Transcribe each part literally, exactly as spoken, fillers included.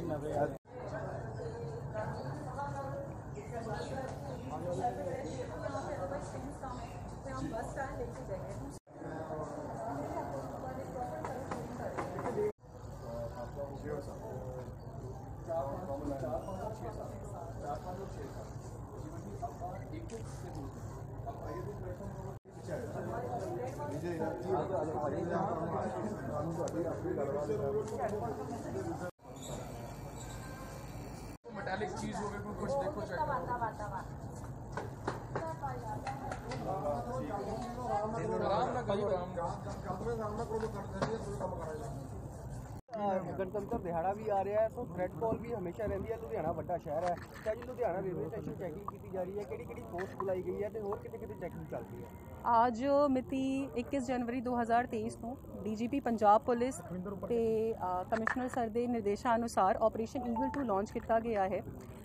Metallic चीज हो गई कुछ देखो चेक आराम ना करो गणतंत्र दिहाड़ा भी आ रहा है तो थ्रेड कॉल भी हमेशा रही है। लुधियाना बड़ा शहर है, क्या जी लुधियाना रेलवे स्टेशन चैकिंग की जा रही है, किहड़ी किहड़ी फोर्स बुलाई गई है तो होर किते किते चैकिंग चल रही है। आज मिति इक्कीस जनवरी दो हज़ार तेईस ਨੂੰ ਡੀਜੀਪੀ ਪੰਜਾਬ ਪੁਲਿਸ ਤੇ ਕਮਿਸ਼ਨਰ ਸਰ ਦੇ ਨਿਰਦੇਸ਼ਾਂ ਅਨੁਸਾਰ ਆਪਰੇਸ਼ਨ ਈਗਲ ਟੂ ਲਾਂਚ ਕੀਤਾ ਗਿਆ ਹੈ।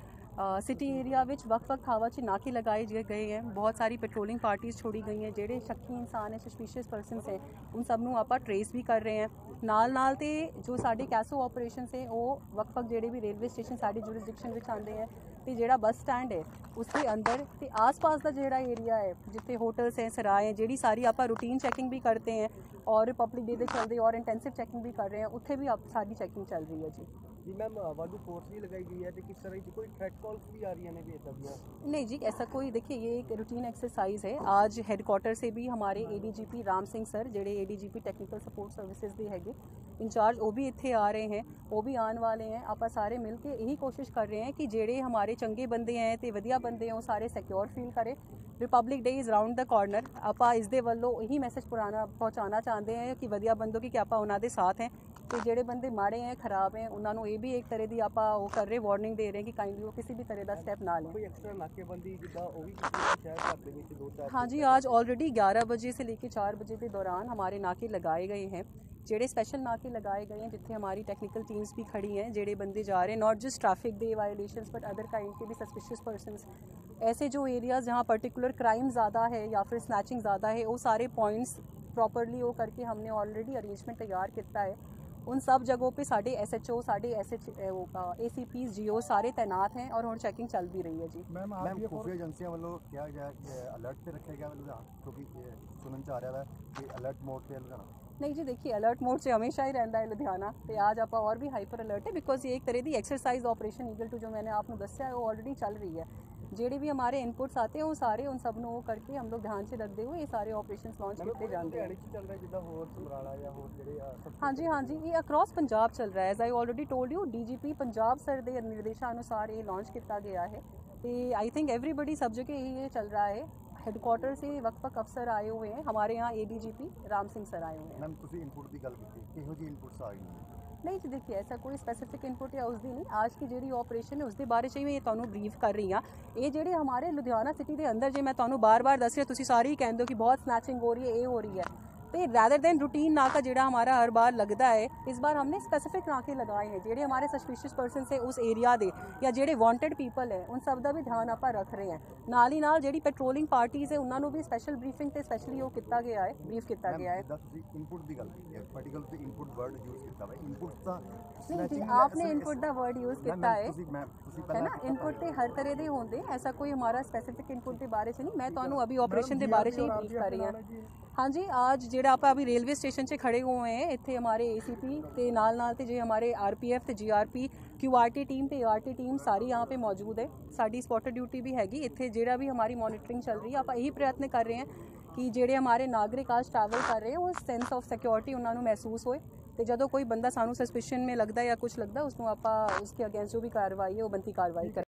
सिटी एरिया विच वक्-वक् थावां च नाके लगाए गए हैं, बहुत सारी पेट्रोलिंग पार्टीज़ छोड़ी गई हैं, जेडे शक्की इंसान है सस्पिशियस परसनस हैं उन सब नूं आपां ट्रेस भी कर रहे हैं। नाल नाल ते जो साडे कैसो ऑपरेशन है वो वक्-वक् जेडे भी रेलवे स्टेशन साडी जुरिसडिक्शन विच आंदे हैं तो जेड़ा बस स्टैंड है उसके अंदर ते आस पास का जेड़ा एरिया है जिथे होटल्स हैं सराय हैं जेड़ी सारी आपां रूटीन चैकिंग भी करते हैं और रिपब्लिक डे के चलते और इंटेंसिव चैकिंग भी कर रहे हैं, उत्थे भी आप सारी चैकिंग चल रही है जी। जी मैम वाधू फोर्स भी लगाई गई है तो किस तरह की कोई थ्रेट कॉल्स भी आ रही हैं भी ऐसा? नहीं जी ऐसा कोई, देखिए ये एक रूटीन एक्सरसाइज है। आज हेडक्वार्टर से भी हमारे एडीजीपी राम सिंह सर जेडे एडीजीपी टेक्निकल सपोर्ट सर्विसेज दे हैगे इंचार्ज वो भी इत्थे आ रहे हैं, वो भी आने वाले हैं। आप सारे मिल के यही कोशिश कर रहे हैं कि जेडे हमारे चंगे बंदे हैं तो वधिया बंदे हैं वो सारे सिक्योर फील करें। Republic day is round the corner, आप इस दे वल्लों यही मैसेज पुराना पहुँचाना चाहते हैं कि वधिया बंदों की कि आप उन्होंने साथ हैं तो जेडे बंदे माड़े हैं खराब हैं उन्होंने ये भी एक तरह की आप वो कर रहे वार्निंग दे रहे हैं कि काइंडली वो किसी भी तरह का स्टैप ना लें। कोई एक्स्ट्रा नाकेबंदी जिद्दां वो भी शहर भर दे विच दो चार? हाँ जी, आज ऑलरेडी ग्यारह बजे से लेकर चार बजे के दौरान हमारे नाके लगाए गए हैं, जेडे स्पेशल नाके लगाए गए हैं जिथे हमारी टेक्निकल टीम्स भी खड़ी हैं। जेडे बंदे जा रहे हैं नॉट जस्ट ट्रैफिक डे वायलेशंस बट अदर काइंड के भी सस्पिशियस पर्सनस, ऐसे जो एरियाज़ जहाँ पर्टिकुलर क्राइम ज़्यादा है या फिर स्नैचिंग ज़्यादा है वो सारे पॉइंट्स प्रॉपरली वो करके हमने ऑलरेडी अरेंजमेंट तैयार किया है। उन सब जगहों पे साढ़े एस एच ओ साढ़े S H A C P G O सारे तैनात हैं और चेकिंग चल भी रही है जी। मैम खुफिया एजेंसियों वालों क्या गया अलर्ट पे रखा गया लुधियाना क्योंकि सुनने च आ रहा है कि अलर्ट मोड पे लुधियाना? नहीं जी देखिए अलर्ट मोड से हमेशा ही रहता है लुधियाना तो आज आप और भी हाइपर अलर्ट है बिकॉज ये एक तरह की एक्सरसाइज ऑपरेशन ईगल टू जो मैंने आपको दस्या है वो ऑलरेडी चल रही है। जेडे भी हमारे इनपुट्स आते हैं वो सारे उन सब वो करके हम लोग ध्यान से रखते हुए ये सारे ऑपरेशन लॉन्च किए जाते हैं। हाँ जी हाँ जी ये अक्रॉस पंजाब चल रहा है। As I already told you DGP Punjab sir के निर्देशानुसार ये लॉन्च किया गया है तो आई थिंक एवरीबडी सब जगह ये चल रहा है। हेडक्वार्टर से वक्-वक् अफसर आए हुए हैं, हमारे यहाँ एडीजीपी राम सिंह सर आए हुए हैं। मैम तुसी इनपुट की गल की किहो जी इनपुट्स आ गई? नहीं जी देखिए ऐसा कोई स्पेसिफिक इनपुट या उसकी नहीं, आज की जी ऑपरेशन है उसके बारे में मैं तुहानू ब्रीफ कर रही हाँ। ये जेडे हमारे लुधियाना सिटी के अंदर जो मैं तुहानू बार बार दस रही, तुसी सारे ही कहते हो कि बहुत स्नैचिंग हो रही है, ये हो रही है तो रैदर दैन रूटीन नाका जेड़ा हमारा हर बार लगता है इस बार हमने स्पेसिफिक नाके लगाए हैं जेडे हमारे सस्पिशियस पर्सन है उस एरिया दे या जेडे वांटेड पीपल है उन सब का भी ध्यान आप रख रहे हैं। नाल ही नाल जेडी पेट्रोलिंग पार्टीज़ है उन्होंने भी स्पेशल ब्रीफिंग ते स्पेशली वो किया गया है, ब्रीफ किया गया है। इनपुट की गल की है पर्टिकुलर ते इनपुट वर्ड यूज किया है इनपुट दा नहीं जी आपने इनपुट दा वर्ड यूज किया है है ना। इनपुट ते हर तरह के होंगे, ऐसा कोई हमारा स्पेसिफिक इनपुट के बारे से नहीं, मैं तुहानू अभी ऑपरेशन के बारे में ही ब्रीफ कर रही हूँ। हाँ जी आज जेड़ा आप अभी रेलवे स्टेशन से खड़े हुए हैं इतने हमारे ए सी पी ते नाल नाल ते जे हमारे आर पी एफ ते G R P Q R T team ते आर टी टीम सारी यहाँ पे मौजूद है। साड़ी स्पॉटर ड्यूटी भी हैगी इतने जेड़ा भी हमारी मॉनिटरिंग चल रही है। आप यही प्रयत्न कर रहे हैं कि जेड़े हमारे नागरिक आज ट्रैवल कर रहे हैं वो सेंस ऑफ सिक्योरिटी उन्होंने महसूस होए तो जो कोई बंदा सानू सस्पिशन में लगता है या कुछ लगता है उसको आप उसके अगेंस्ट जो भी कार्रवाई है वो बनती कार्रवाई करें।